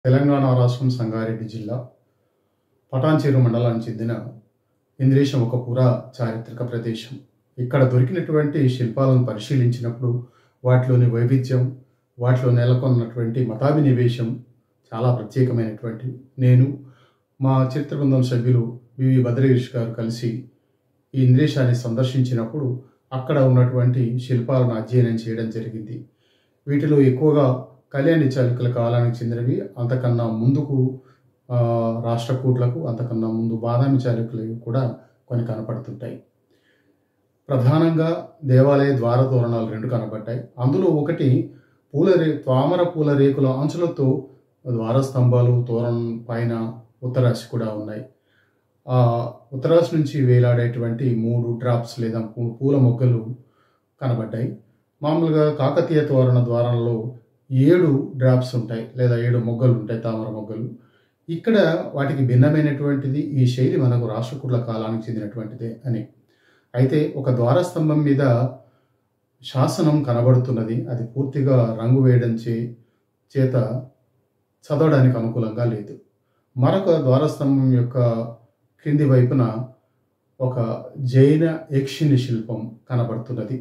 తెలంగాణ రాష్ట్రం సంగారెడ్డి జిల్లా పటాన్చెరు మండలానికి చెందిన ఇంద్రేశం ఒక చారిత్రక ప్రదేశం. ఇక్కడ దొరికినటువంటి శిల్పాలను పరిశీలించినప్పుడు వాటిలోని వైవిధ్యం, వాటిలో నెలకొన్నటువంటి మతాభినివేశం చాలా ప్రత్యేకమైనటువంటి. నేను మా చరిత్ర బృందం సభ్యులు వివి భద్రగిరీష్ గారు కలిసి ఈ ఇంద్రేశాన్ని సందర్శించినప్పుడు అక్కడ ఉన్నటువంటి శిల్పాలను అధ్యయనం చేయడం జరిగింది. వీటిలో ఎక్కువగా కళ్యాణి చాళుక్యుల కాలానికి చెందినవి, అంతకన్నా ముందుకు రాష్ట్రకూట్లకు, అంతకన్నా ముందు బాదామి చాళుక్యులవి కూడా కొన్ని కనపడుతుంటాయి. ప్రధానంగా దేవాలయ ద్వార తోరణాలు 2 కనబడ్డాయి. అందులో ఒకటి తామర పూల రేకుల అంచులతో ద్వారస్తంభాలు, తోరణం పైన ఉత్తరాశి కూడా ఉన్నాయి. ఆ ఉత్తరాశి నుంచి వేలాడేటువంటి 3 డ్రాప్స్ లేదా పూల మొగ్గలు కనబడ్డాయి. మామూలుగా కాకతీయ తోరణ ద్వారంలో 7 డ్రాప్స్ ఉంటాయి లేదా 7 మొగ్గలు ఉంటాయి, తామర మొగ్గలు. ఇక్కడ వాటికి భిన్నమైనటువంటిది ఈ శైలి మనకు రాష్ట్రకూట్ల కాలానికి చెందినటువంటిదే అని. అయితే ఒక ద్వారస్తంభం మీద శాసనం కనబడుతున్నది. అది పూర్తిగా రంగు వేయడం చేత చదవడానికి అనుకూలంగా లేదు. మరొక ద్వారస్తంభం యొక్క క్రింది వైపున ఒక జైన యక్షిణి శిల్పం కనబడుతున్నది.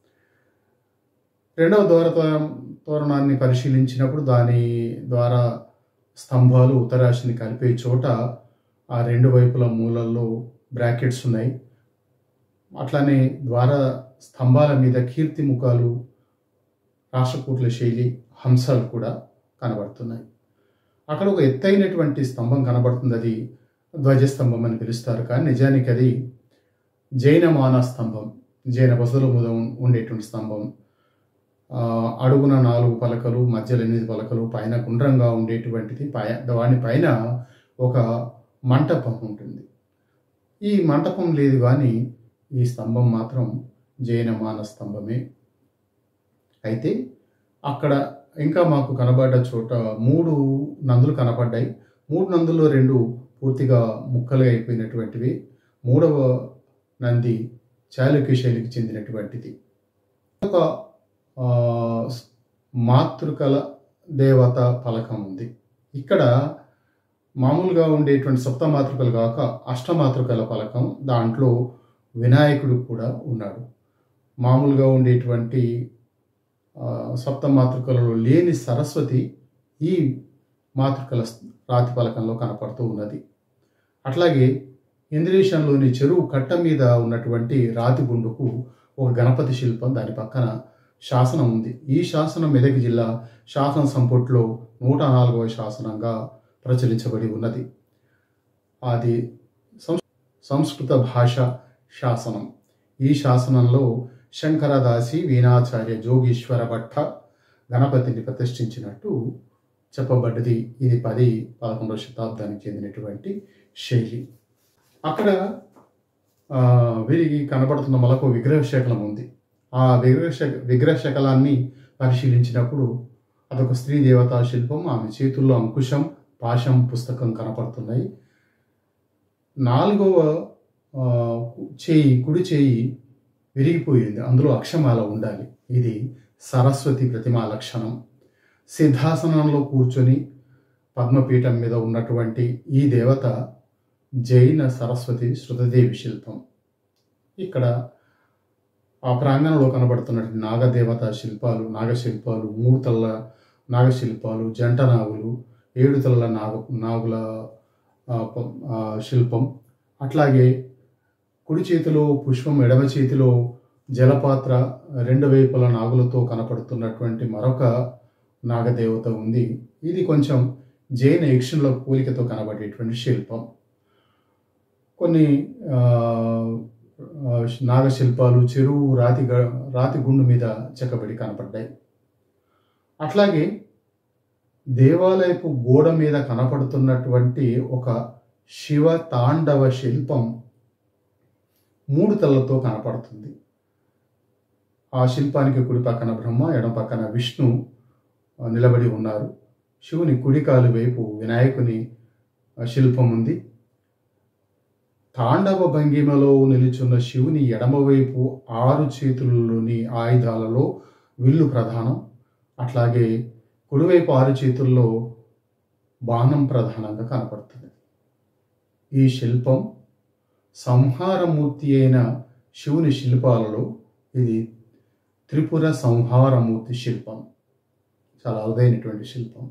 రెండవ తోరణాన్ని పరిశీలించినప్పుడు దాని ద్వారా స్తంభాలు ఉత్తరాశిని కలిపే చోట ఆ 2 వైపుల మూలల్లో బ్రాకెట్స్ ఉన్నాయి. అట్లానే ద్వార స్తంభాల మీద కీర్తి ముఖాలు, రాష్ట్రకూట్ల శైలి హంసాలు కూడా కనబడుతున్నాయి. అక్కడ ఒక ఎత్తైనటువంటి స్తంభం కనబడుతుంది. అది ధ్వజస్తంభం అని పిలుస్తారు, కానీ నిజానికి అది జైనమాన స్తంభం, జైన బసలు మీద ఉండేటువంటి స్తంభం. అడుగున 4 పలకలు, మధ్యలో 8 పలకలు, పైన గుండ్రంగా ఉండేటువంటిది. వాని పైన ఒక మంటపం ఉంటుంది. ఈ మంటపం లేదు కానీ ఈ స్తంభం మాత్రం జైనమాన స్తంభమే. అయితే అక్కడ ఇంకా మాకు కనబడ్డ చోట 3 నందులు కనపడ్డాయి. 3 నందుల్లో 2 పూర్తిగా ముక్కలుగా అయిపోయినటువంటివి. 3వ నంది చాళుక్య శైలికి చెందినటువంటిది. ఒక మాతృకల దేవత పలకం ఉంది. ఇక్కడ మామూలుగా ఉండేటువంటి సప్తమాతృకలు కాక అష్టమాతృకల పలకం, దాంట్లో వినాయకుడు కూడా ఉన్నాడు. మామూలుగా ఉండేటువంటి సప్తమాతృకలలో లేని సరస్వతి ఈ మాతృకల రాతి పలకంలో కనపడుతూ ఉన్నది. అట్లాగే ఇంద్రేశంలోని చెరువు కట్ట మీద ఉన్నటువంటి రాతి గుండుకు ఒక గణపతి శిల్పం, దాని పక్కన శాసనం ఉంది. ఈ శాసనం మెదక్ జిల్లా శాసన సంపుట్లో 104వ శాసనంగా ప్రచురించబడి ఉన్నది. అది సంస్కృత భాష శాసనం. ఈ శాసనంలో శంకరదాసి వీణాచార్య జోగీశ్వర భట్ట గణపతిని ప్రతిష్ఠించినట్టు చెప్పబడ్డది. ఇది 10-11వ శతాబ్దానికి చెందినటువంటి శైలి. అక్కడ వీరికి కనబడుతున్న మరొక విగ్రహ శకలం ఉంది. ఆ విగ్రహ శకలాన్ని పరిశీలించినప్పుడు అదొక స్త్రీ దేవతా శిల్పం. ఆమె చేతుల్లో అంకుశం, పాశం, పుస్తకం కనపడుతున్నాయి. 4వ కుడి చేయి విరిగిపోయింది. అందులో అక్షమాల ఉండాలి. ఇది సరస్వతి ప్రతిమా లక్షణం. సిద్ధాసనంలో కూర్చొని పద్మపీఠం మీద ఉన్నటువంటి ఈ దేవత జైన సరస్వతి శృతదేవి శిల్పం. ఇక్కడ ఆ ప్రాంగణంలో కనబడుతున్నటువంటి నాగదేవత శిల్పాలు, నాగశిల్పాలు, 3 తలల నాగశిల్పాలు, జంట నాగులు, 7 తలల నాగుల శిల్పం. అట్లాగే కుడి చేతిలో పుష్పం, ఎడమ చేతిలో జలపాత్ర, 2 వైపుల నాగులతో కనపడుతున్నటువంటి మరొక నాగదేవత ఉంది. ఇది కొంచెం జైన యక్షుల పోలికతో కనబడేటువంటి శిల్పం. కొన్ని నాగశిల్పాలు చెరువు రాతి గుండు మీద చెక్కబడి కనపడ్డాయి. అట్లాగే దేవాలయపు గోడ మీద కనపడుతున్నటువంటి ఒక శివ తాండవ శిల్పం 3 తలలతో కనపడుతుంది. ఆ శిల్పానికి కుడి పక్కన బ్రహ్మ, ఎడమ పక్కన విష్ణు నిలబడి ఉన్నారు. శివుని కుడికాలు వైపు వినాయకుని శిల్పం ఉంది. తాండవ భంగిమలో నిలుచున్న శివుని ఎడమవైపు 6 చేతుల్లోని ఆయుధాలలో విల్లు ప్రధానం. అట్లాగే కుడివైపు 6 చేతుల్లో బాణం ప్రధానంగా కనపడుతుంది. ఈ శిల్పం సంహారమూర్తి అయిన శివుని శిల్పాలలో ఇది త్రిపుర సంహారమూర్తి శిల్పం. చాలా అరుదైనటువంటి శిల్పం.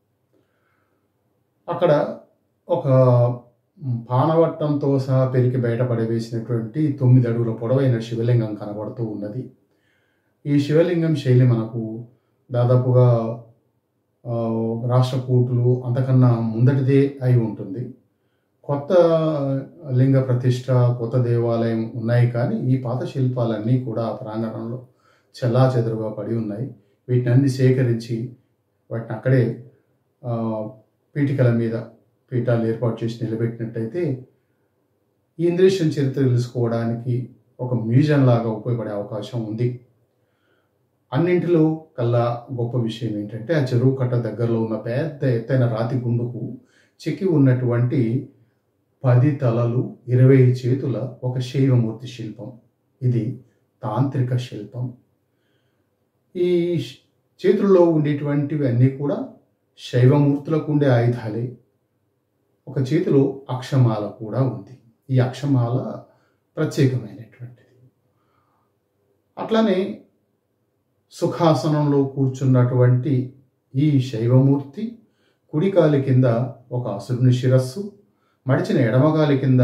అక్కడ ఒక పానవట్టంతో సహా పెరికి బయటపడవేసినటువంటి 9 అడుగుల పొడవైన శివలింగం కనబడుతూ ఉన్నది. ఈ శివలింగం శైలి మనకు దాదాపుగా రాష్ట్రకూటులు అంతకన్నా ముందటిదే అయి ఉంటుంది. కొత్త లింగ ప్రతిష్ట, కొత్త దేవాలయం ఉన్నాయి, కానీ ఈ పాత శిల్పాలన్నీ కూడా ప్రాంగణంలో చెల్లాచెదరుగా పడి ఉన్నాయి. వీటిని అన్ని సేకరించి వాటిని అక్కడే పీఠికల మీద పీఠాలు ఏర్పాటు చేసి నిలబెట్టినట్టయితే ఈ ఇంద్రేశం చరిత్ర తెలుసుకోవడానికి ఒక మ్యూజియం లాగా ఉపయోగపడే అవకాశం ఉంది. అన్నింటిలో కల్లా గొప్ప విషయం ఏంటంటే ఆ చెరువు కట్ట దగ్గరలో ఉన్న పెద్ద ఎత్తైన రాతి గుండుకు చెక్కి ఉన్నటువంటి 10 తలలు 20 చేతుల ఒక శైవమూర్తి శిల్పం. ఇది తాంత్రిక శిల్పం. ఈ చేతుల్లో ఉండేటువంటివి అన్నీ కూడా శైవమూర్తులకు ఉండే ఆయుధాలే. ఒక చేతిలో అక్షమాల కూడా ఉంది. ఈ అక్షమాల ప్రత్యేకమైనటువంటిది. అట్లానే సుఖాసనంలో కూర్చున్నటువంటి ఈ శైవమూర్తి కుడికాలి కింద ఒక అసురుని శిరస్సు, మడిచిన ఎడమగాలి కింద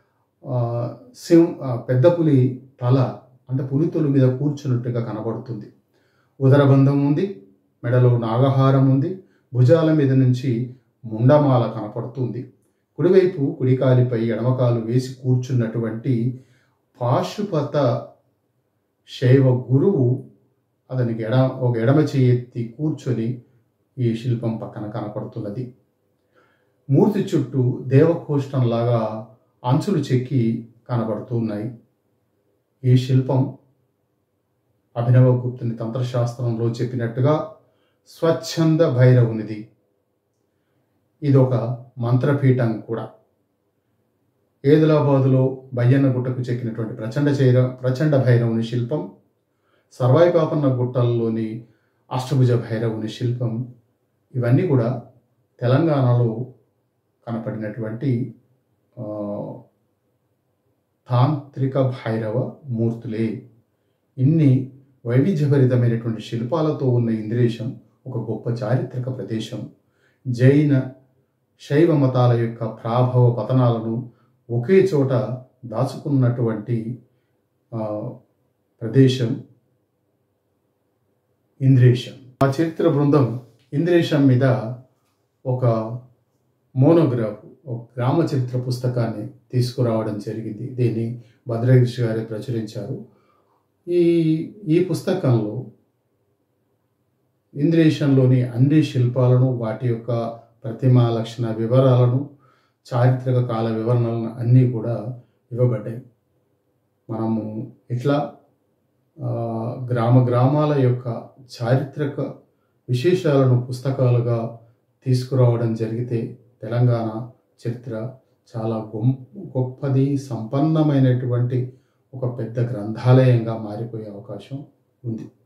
పెద్ద పులి తల, అంటే పులితొలి మీద కూర్చున్నట్టుగా కనబడుతుంది. ఉదరబంధం ఉంది, మెడలో నాగహారం ఉంది, భుజాల మీద నుంచి ముండమాల కనపడుతుంది. కుడివైపు కుడికాలిపై ఎడమకాలు వేసి కూర్చున్నటువంటి పాశుపత శైవ గురువు అతనికి ఒక ఎడమ చేయి ఎత్తి కూర్చొని ఈ శిల్పం పక్కన కనపడుతున్నది. మూర్తి చుట్టూ దేవకోష్టంలాగా అంచులు చెక్కి కనబడుతున్నాయి. ఈ శిల్పం అభినవగుప్తుని తంత్రశాస్త్రంలో చెప్పినట్టుగా స్వచ్ఛంద భైరవునిది. ఇదొక మంత్రపీఠం కూడా. ఏదిలాబాదులో బయ్యన్న గుట్టకు చెక్కినటువంటి ప్రచండ భైరవుని శిల్పం, సర్వాయిపాపన్న గుట్టల్లోని అష్టభుజ భైరవుని శిల్పం, ఇవన్నీ కూడా తెలంగాణలో కనపడినటువంటి తాంత్రిక భైరవ మూర్తులే. ఇన్ని వైవిధ్యభరితమైనటువంటి శిల్పాలతో ఉన్న ఇంద్రేశం ఒక గొప్ప చారిత్రక ప్రదేశం. జైన శైవ మతాల యొక్క ప్రాభవ పతనాలను ఒకే చోట దాచుకున్నటువంటి ప్రదేశం ఇంద్రేశం. ఆ చరిత్ర బృందం ఇంద్రేశం మీద ఒక మోనోగ్రాఫ్, ఒక గ్రామ చరిత్ర పుస్తకాన్ని తీసుకురావడం జరిగింది. దీన్ని భద్రగిరి గారు ప్రచురించారు. ఈ పుస్తకంలో ఇంద్రేశంలోని అన్ని శిల్పాలను, వాటి యొక్క ప్రతిమా లక్షణ వివరాలను, చారిత్రక కాల వివరణలను అన్నీ కూడా ఇవ్వబడ్డాయి. మనము ఇట్లా గ్రామాల యొక్క చారిత్రక విశేషాలను పుస్తకాలుగా తీసుకురావడం జరిగితే తెలంగాణ చరిత్ర చాలా గొప్పది, సంపన్నమైనటువంటి ఒక పెద్ద గ్రంథాలయంగా మారిపోయే అవకాశం ఉంది.